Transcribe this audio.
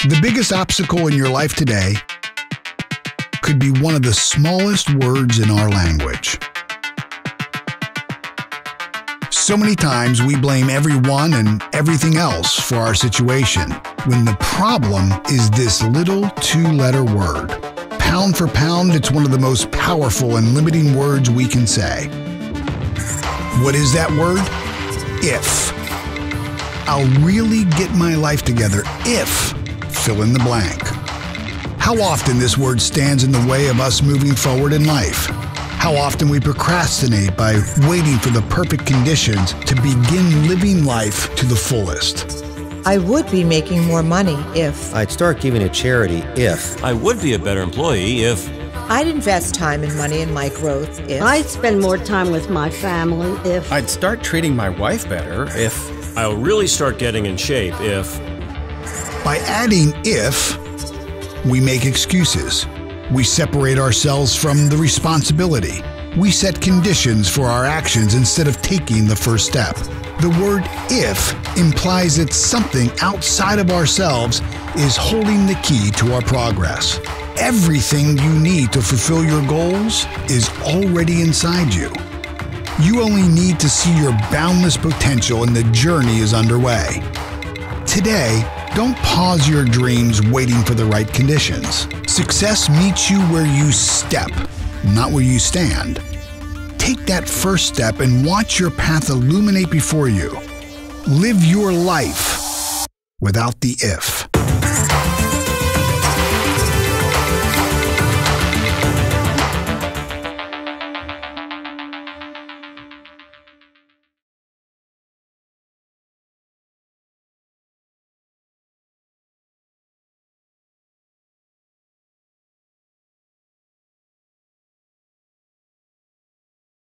The biggest obstacle in your life today could be one of the smallest words in our language. So many times we blame everyone and everything else for our situation, when the problem is this little two-letter word. Pound for pound, it's one of the most powerful and limiting words we can say. What is that word? If. I'll really get my life together if, fill in the blank. How often this word stands in the way of us moving forward in life. How often we procrastinate by waiting for the perfect conditions to begin living life to the fullest. I would be making more money if I'd start giving to charity if I would be a better employee if I'd invest time and money in my growth if I'd spend more time with my family if I'd start treating my wife better if I'll really start getting in shape if. By adding if, we make excuses. We separate ourselves from the responsibility. We set conditions for our actions instead of taking the first step. The word if implies that something outside of ourselves is holding the key to our progress. Everything you need to fulfill your goals is already inside you. You only need to see your boundless potential and the journey is underway. Today, don't pause your dreams waiting for the right conditions. Success meets you where you step, not where you stand. Take that first step and watch your path illuminate before you. Live your life without the if.